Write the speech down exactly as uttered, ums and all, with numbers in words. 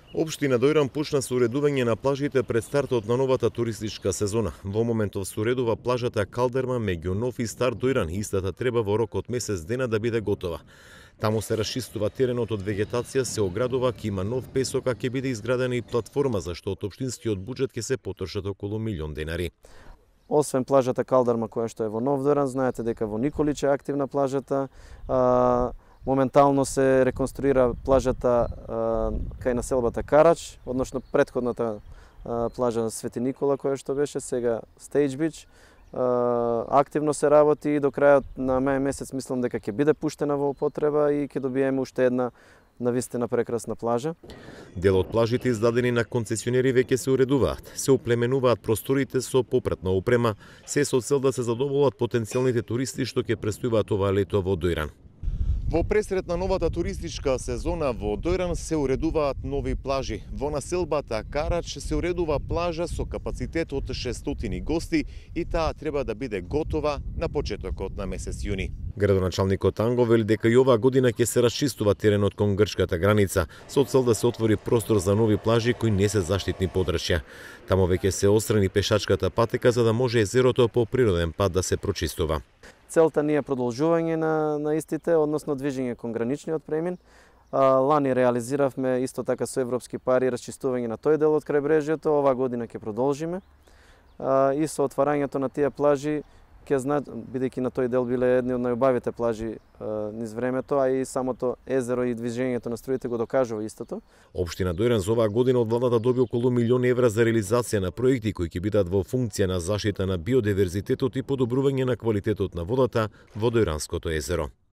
Општина Дојран почна со уредување на плажите пред стартот на новата туристичка сезона. Во моментов се уредува плажата Калдерма меѓу Нов и Стар Дојран. Истата треба во рок од месец дена да биде готова. Таму се расчистува теренот од вегетација, се оградува, ќе има нов песок, а ќе биде изградена и платформа за што од општинскиот буџет ќе се потрошат околу милион денари. Освен плажата Калдерма која што е во Нов Дојран, знаете дека во Николич е активна плажата. А, моментално се реконструира плажата а, кај населбата Карач, односно претходната а, плажа Свети Никола која што беше, сега Стейдж Бич. Активно се работи и до крајот на мај месец мислам дека ќе биде пуштена во употреба и ќе добиеме уште една навистина прекрасна плажа. Дел од плажите издадени на концесионери веќе се уредуваат. Се оплеменуваат просторите со попратна опрема, се со цел да се задоволат потенцијалните туристи што ќе престојуваат ова лето во Дојран. Во пресрет на новата туристичка сезона во Дојран се уредуваат нови плажи. Во населбата Карач се уредува плажа со капацитет од шестстотини гости и таа треба да биде готова на почетокот на месец јуни. Градоначалникот Анго вели дека и оваа година ќе се расчистува теренот кон грчката граница со цел да се отвори простор за нови плажи кои не се заштитни подрачја. Таму веќе се острани пешачката патека за да може езерото по природен пат да се прочистува. Целта ни е продолжување на, на истите, односно движење кон граничниот премин. А, лани реализиравме исто така со европски пари расчистување на тој дел од крајбрежјето, оваа година ќе продолжиме. А, и со отварањето на тие плажи ќе зна, бидејќи на тој дел биле едни од најубавите плажи а, низ времето, а и самото езеро и движењето на струите го докажува истото. Општина Дојран за оваа година од владата доби околу милион евра за реализација на проекти кои ќе бидат во функција на заштита на биодиверзитетот и подобрување на квалитетот на водата во Дојранското езеро.